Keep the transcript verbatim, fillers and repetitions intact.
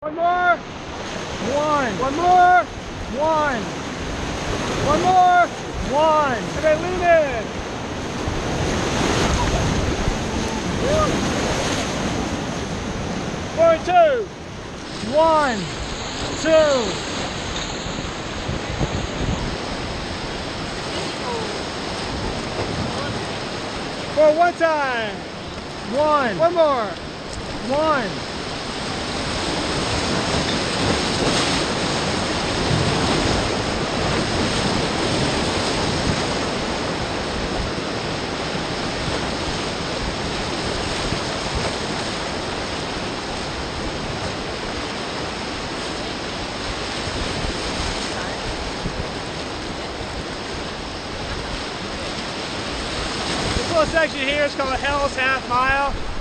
One more. One. One more. One. One more. One. Okay, lean in. One, two. One. Two. For one time. One. One more. One. This little section here is called Hell's Half Mile.